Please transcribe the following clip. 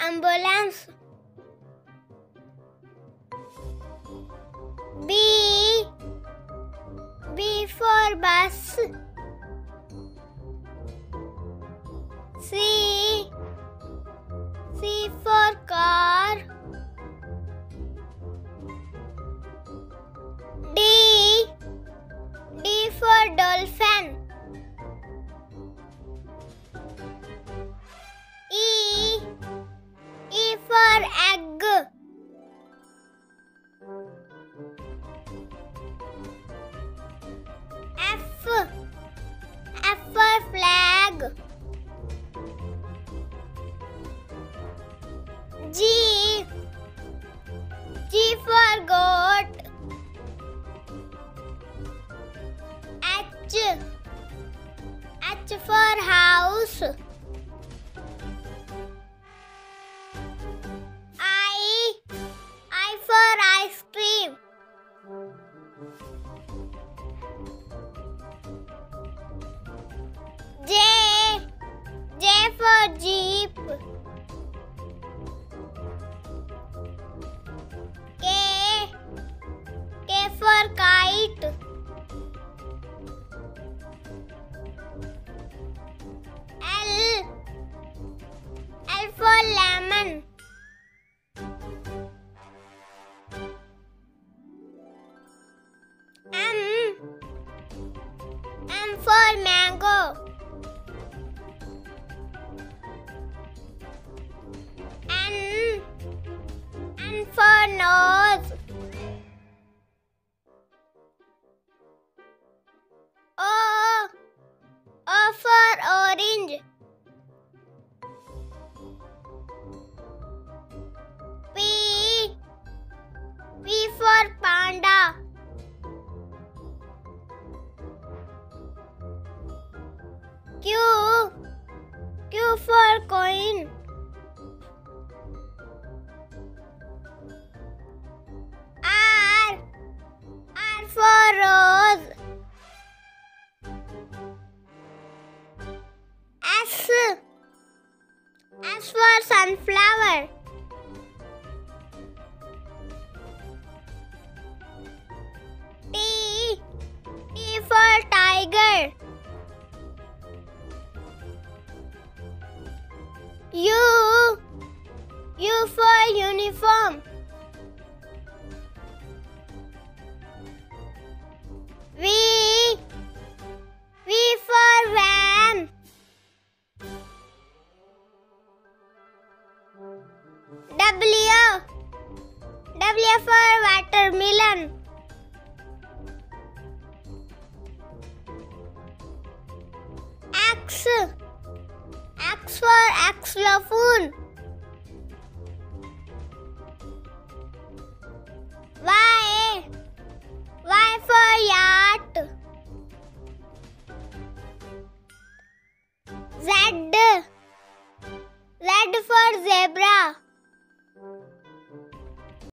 ambulance. B for bus. C for car. D for dolphin. E for egg. F for flag. G for goat. H for house. I for ice cream. J for jeep. K for kite. L for lemon. M for mango. N for nose. O for orange. P for panda. Q for coin. R for rose. S for sunflower. T for tiger. U for uniform. V for van. W for watermelon. X for xylophone. Y for yacht. Z for zebra.